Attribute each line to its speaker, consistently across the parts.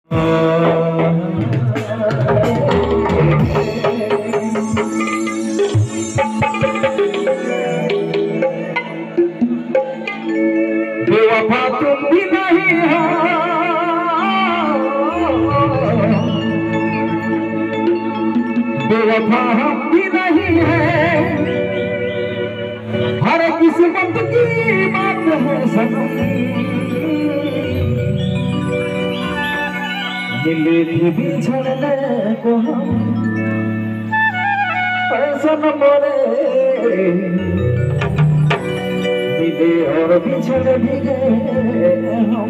Speaker 1: बेवफा तुम भी नहीं हो, बेवफा हम भी नहीं है, हर किस्मत की बात है सनम। मिले थे बिछड़ने को हम सनम मोरे, मिले और बिछड़ भी गए हम।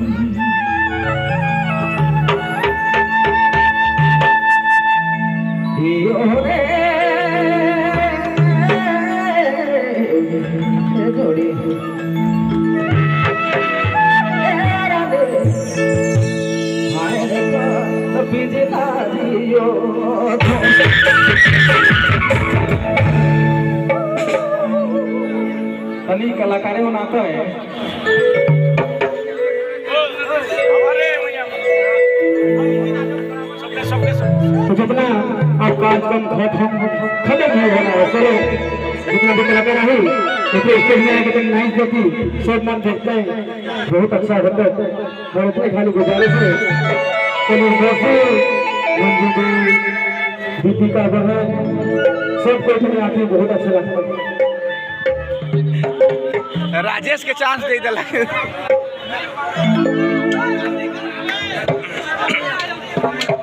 Speaker 1: तनी कलाकारें बनाता है तो जितना आप कार्यक्रम खत्म नहीं होना है। चलो जितना भी कलाकार आई तो स्टेज में आके नाइस देखी सब मन देखते हैं बहुत अच्छा होता है। और इतने खाली गुजारिश है दीपिका बहन सबको इतने आते बहुत अच्छा लगता है।
Speaker 2: राजेश के चांस दे दिला।